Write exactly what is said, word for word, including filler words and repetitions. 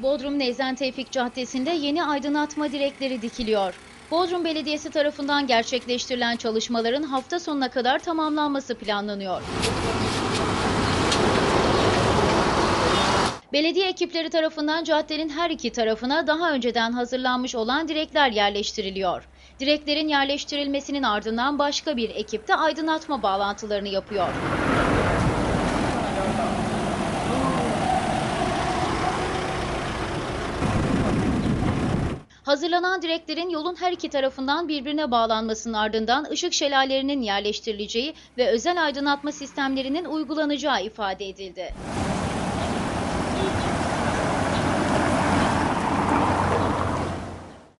Bodrum Neyzen Tevfik Caddesi'nde yeni aydınlatma direkleri dikiliyor. Bodrum Belediyesi tarafından gerçekleştirilen çalışmaların hafta sonuna kadar tamamlanması planlanıyor. Belediye ekipleri tarafından caddenin her iki tarafına daha önceden hazırlanmış olan direkler yerleştiriliyor. Direklerin yerleştirilmesinin ardından başka bir ekip de aydınlatma bağlantılarını yapıyor. Hazırlanan direklerin yolun her iki tarafından birbirine bağlanmasının ardından ışık şelalelerinin yerleştirileceği ve özel aydınlatma sistemlerinin uygulanacağı ifade edildi.